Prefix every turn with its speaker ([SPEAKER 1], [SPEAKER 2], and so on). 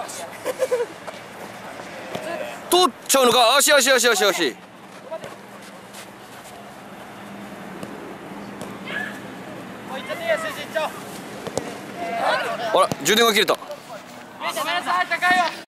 [SPEAKER 1] 取っちゃうのか。足。あら、充電が切れた。